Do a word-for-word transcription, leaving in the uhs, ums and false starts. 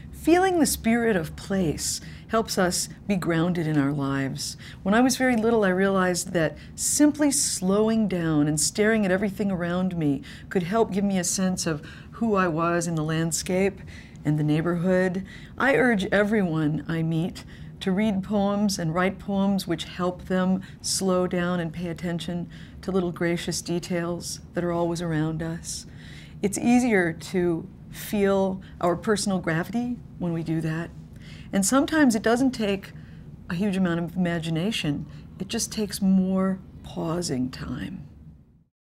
Feeling the spirit of place helps us be grounded in our lives. When I was very little, I realized that simply slowing down and staring at everything around me could help give me a sense of who I was in the landscape and the neighborhood. I urge everyone I meet to read poems and write poems which help them slow down and pay attention to little gracious details that are always around us. It's easier to feel our personal gravity when we do that. And sometimes it doesn't take a huge amount of imagination. It just takes more pausing time.